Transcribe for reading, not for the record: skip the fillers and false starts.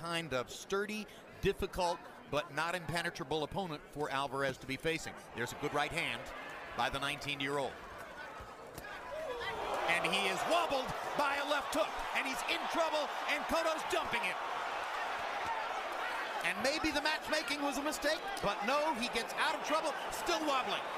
kind of sturdy, difficult, but not impenetrable opponent for Alvarez to be facing. There's a good right hand by the 19-year-old. And he is wobbled by a left hook, and he's in trouble, and Cotto's dumping him. And maybe the matchmaking was a mistake, but no, he gets out of trouble, still wobbling.